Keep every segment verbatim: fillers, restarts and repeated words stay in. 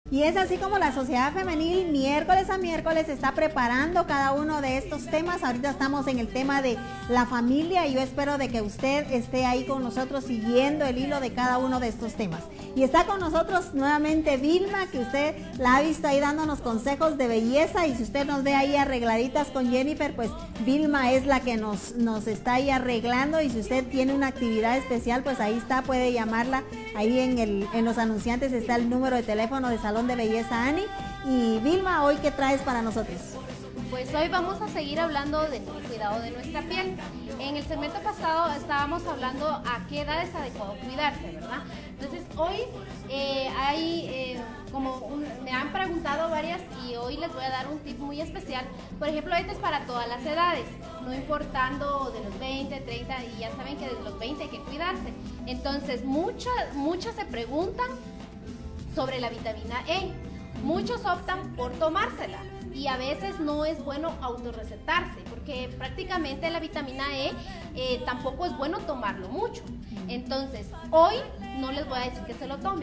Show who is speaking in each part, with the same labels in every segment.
Speaker 1: Y es así como la Sociedad Femenil miércoles a miércoles está preparando cada uno de estos temas. Ahorita estamos en el tema de la familia y yo espero de que usted esté ahí con nosotros siguiendo el hilo de cada uno de estos temas. Y está con nosotros nuevamente Vilma, que usted la ha visto ahí dándonos consejos de belleza, y si usted nos ve ahí arregladitas con Jennifer, pues Vilma es la que nos, nos está ahí arreglando, y si usted tiene una actividad especial, pues ahí está, puede llamarla, ahí en, el, en los anunciantes está el número de teléfono de Salón de Belleza Ani. Y Vilma, ¿hoy qué traes para nosotros?
Speaker 2: Pues hoy vamos a seguir hablando del cuidado de nuestra piel. En el segmento pasado estábamos hablando a qué edad es adecuado cuidarse, ¿verdad? Entonces hoy eh, hay, eh, como un, me han preguntado varias, y hoy les voy a dar un tip muy especial. Por ejemplo, este es para todas las edades, no importando de los veinte, treinta, y ya saben que desde los veinte hay que cuidarse. Entonces muchos muchos se preguntan sobre la vitamina E. Muchos optan por tomársela y a veces no es bueno autorrecetarse, porque prácticamente la vitamina E eh, tampoco es bueno tomarlo mucho. Entonces, hoy no les voy a decir que se lo tomen.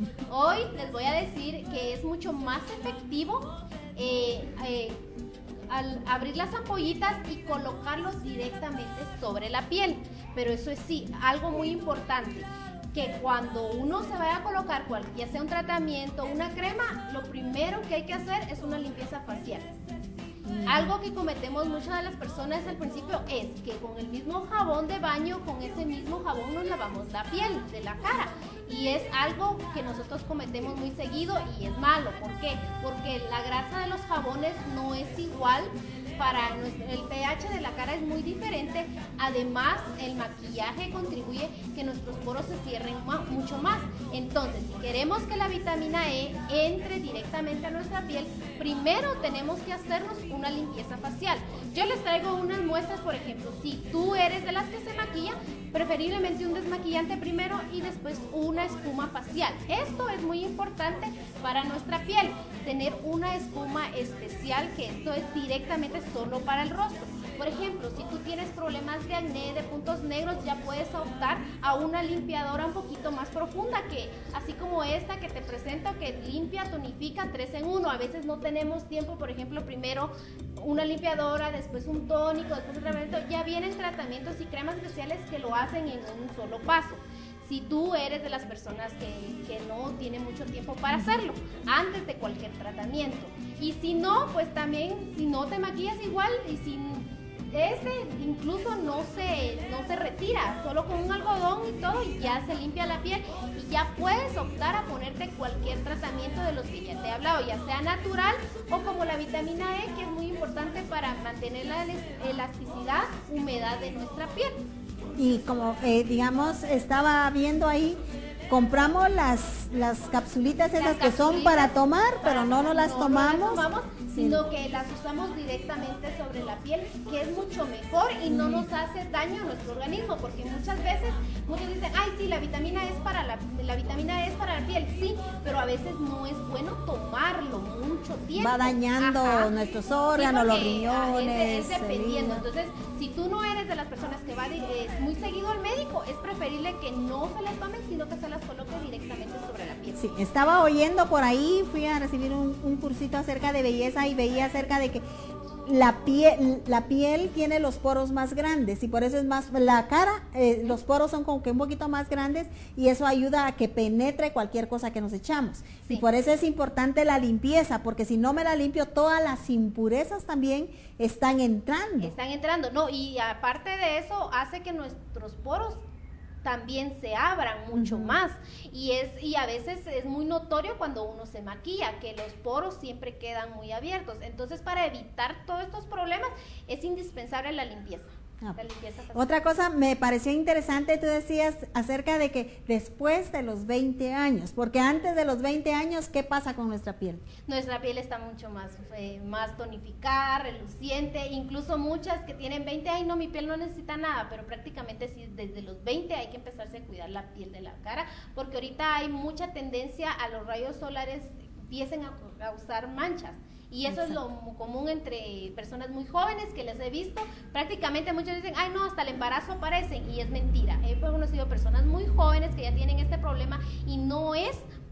Speaker 2: Hoy les voy a decir que es mucho más efectivo eh, eh, al abrir las ampollitas y colocarlos directamente sobre la piel. Pero eso es sí, algo muy importante, que cuando uno se vaya a colocar, cual, ya sea un tratamiento, una crema, lo primero que hay que hacer es una limpieza facial. Mm. Algo que cometemos muchas de las personas al principio es que con el mismo jabón de baño, con ese mismo jabón nos lavamos la piel de la cara. Y es algo que nosotros cometemos muy seguido y es malo. ¿Por qué? Porque la grasa de los jabones no es igual. Para nuestro, el pH de la cara es muy diferente. Además, el maquillaje contribuye que nuestros poros se cierren ma, mucho más. Entonces, si queremos que la vitamina E entre directamente a nuestra piel, primero tenemos que hacernos una limpieza facial. Yo les traigo unas muestras, por ejemplo, si tú eres de las que se maquilla, preferiblemente un desmaquillante primero y después una espuma facial. Esto es muy importante para nuestra piel, tener una espuma especial, que esto es directamente solo para el rostro. Por ejemplo, si tú tienes problemas de acné, de puntos negros, ya puedes optar a una limpiadora un poquito más profunda, que así como esta que te presento, que limpia, tonifica, tres en uno. A veces no tenemos tiempo, por ejemplo, primero una limpiadora, después un tónico, después un tratamiento. Ya vienen tratamientos y cremas especiales que lo hacen en un solo paso. Si tú eres de las personas que, que no tiene mucho tiempo para hacerlo, antes de cualquier tratamiento. Y si no, pues también, si no te maquillas igual, y si este incluso no se, no se retira, solo con un algodón y todo, y ya se limpia la piel, y ya puedes optar a ponerte cualquier tratamiento de los que ya te he hablado, ya sea natural o como la vitamina E, que es muy importante para mantener la elasticidad, humedad de nuestra piel.
Speaker 1: Y como eh, digamos, estaba viendo ahí, compramos las, las capsulitas esas las que capsulitas son para tomar, para, pero no nos las no tomamos. No las tomamos, sí, sino que las usamos directamente sobre la piel, que es mucho mejor y no nos hace daño a nuestro organismo, porque muchas veces muchos dicen, ay sí, la vitamina es para la, la vitamina es para la piel, sí, pero a veces no es bueno tomarlo mucho tiempo. Va dañando Ajá. nuestros órganos, sí, los riñones.
Speaker 2: Es, es dependiendo. Entonces, si tú no eres de las personas que va es muy seguido al médico, es preferible que no se las tomen, sino que se las coloque directamente sobre la piel.
Speaker 1: Sí, estaba oyendo por ahí, fui a recibir un, un cursito acerca de belleza y veía acerca de que la piel, la piel tiene los poros más grandes y por eso es más, la cara, eh, los poros son como que un poquito más grandes y eso ayuda a que penetre cualquier cosa que nos echamos. Sí. Y por eso es importante la limpieza, porque si no me la limpio, todas las impurezas también están entrando.
Speaker 2: Están entrando, no, y aparte de eso hace que nuestros poros también se abran mucho uh-huh. más, y es y a veces es muy notorio cuando uno se maquilla que los poros siempre quedan muy abiertos. Entonces, para evitar todos estos problemas es indispensable la limpieza.
Speaker 1: Ah, otra cosa me pareció interesante, tú decías acerca de que después de los veinte años, porque antes de los veinte años, ¿qué pasa con nuestra piel?
Speaker 2: Nuestra piel está mucho más, eh, más tonificada, reluciente, incluso muchas que tienen veinte, ay no, mi piel no necesita nada, pero prácticamente sí, desde los veinte hay que empezarse a cuidar la piel de la cara, porque ahorita hay mucha tendencia a los rayos solares empiecen a causar manchas. Y eso Exacto. es lo común entre personas muy jóvenes que les he visto. Prácticamente muchos dicen, ay no, hasta el embarazo aparecen, y es mentira. He conocido personas muy jóvenes que ya tienen este problema y no es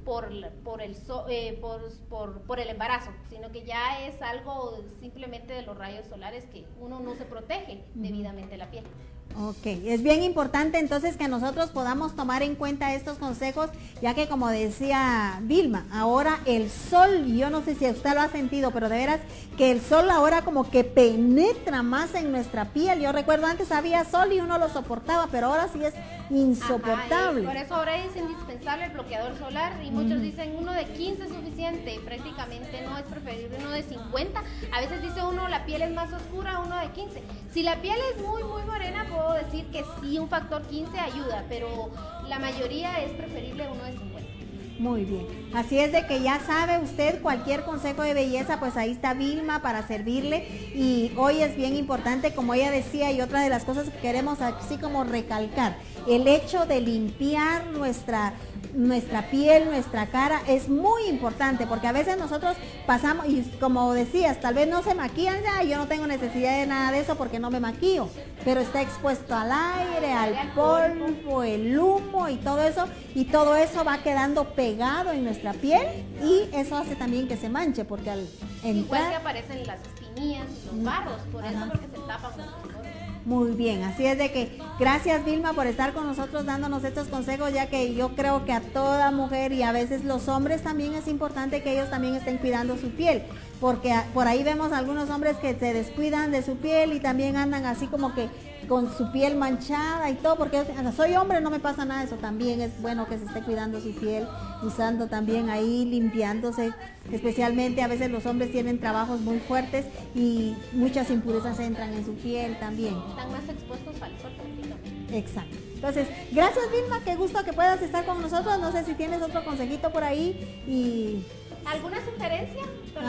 Speaker 2: por, por, el, so, eh, por, por, por el embarazo, sino que ya es algo simplemente de los rayos solares que uno no se protege debidamente la piel.
Speaker 1: Ok, es bien importante entonces que nosotros podamos tomar en cuenta estos consejos, ya que como decía Vilma, ahora el sol, yo no sé si usted lo ha sentido, pero de veras que el sol ahora como que penetra más en nuestra piel. Yo recuerdo antes había sol y uno lo soportaba, pero ahora sí es insoportable.
Speaker 2: Ajá, por eso ahora es indispensable el bloqueador solar y muchos mm. dicen uno de quince es suficiente, prácticamente no, es preferible uno de cincuenta. A veces dice uno la piel es más oscura, uno de quince. Si la piel es muy muy morena, puedo decir que sí, un factor quince ayuda, pero la mayoría es preferible uno de cincuenta.
Speaker 1: Muy bien, así es de que ya sabe usted, cualquier consejo de belleza, pues ahí está Vilma para servirle. Y hoy es bien importante, como ella decía, y otra de las cosas que queremos así como recalcar, el hecho de limpiar nuestra nuestra piel, nuestra cara es muy importante, porque a veces nosotros pasamos, y como decías, tal vez no se maquillan, ya yo no tengo necesidad de nada de eso porque no me maquillo, pero está expuesto al aire, al polvo, el humo y todo eso, y todo eso va quedando pegado en nuestra piel y eso hace también que se manche, porque al entrar...
Speaker 2: Igual que aparecen las espinillas y los barros, por eso, ajá, porque se tapan muchas cosas.
Speaker 1: Muy bien, así es de que gracias Vilma por estar con nosotros dándonos estos consejos, ya que yo creo que a toda mujer y a veces los hombres también es importante que ellos también estén cuidando su piel, porque por ahí vemos algunos hombres que se descuidan de su piel y también andan así como que con su piel manchada y todo, porque soy hombre, no me pasa nada, eso también es bueno que se esté cuidando su piel, usando también ahí, limpiándose, especialmente a veces los hombres tienen trabajos muy fuertes y muchas impurezas entran en su piel también.
Speaker 2: Están más expuestos al sol prácticamente.
Speaker 1: Exacto. Entonces, gracias Vilma, qué gusto que puedas estar con nosotros, no sé si tienes otro consejito por ahí y...
Speaker 2: ¿Alguna sugerencia?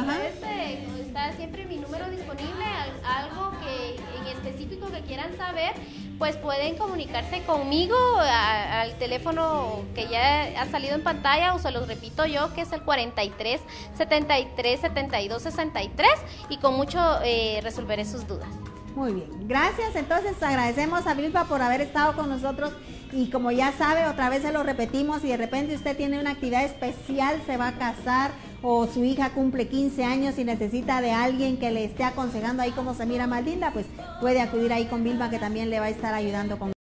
Speaker 2: Este, está siempre mi número disponible, algo que en específico que quieran saber, pues pueden comunicarse conmigo a, al teléfono que ya ha salido en pantalla, o se los repito yo, que es el cuarenta y tres, setenta y tres, setenta y dos, sesenta y tres, y con mucho eh, resolveré sus dudas.
Speaker 1: Muy bien, gracias. Entonces agradecemos a Vilma por haber estado con nosotros y como ya sabe, otra vez se lo repetimos, si de repente usted tiene una actividad especial, se va a casar o su hija cumple quince años y necesita de alguien que le esté aconsejando ahí cómo se mira más linda, pues puede acudir ahí con Vilma, que también le va a estar ayudando con